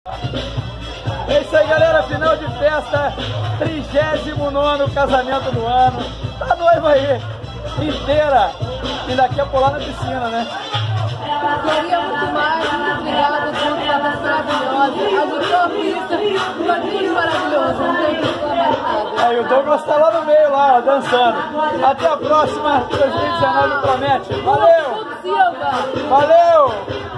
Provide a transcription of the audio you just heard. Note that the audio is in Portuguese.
É isso aí, galera, final de festa, 39º casamento do ano. Tá noiva aí, inteira, e daqui a pular na piscina, né? Queria muito mais, muito obrigada, tudo, palavras maravilhosas. Ajudou a pista, foi tudo maravilhoso, não tem que reclamar de nada. Aí o Douglas tá lá no meio, lá, ó, dançando. Até a próxima, 2019 promete. Valeu! Silva! Valeu!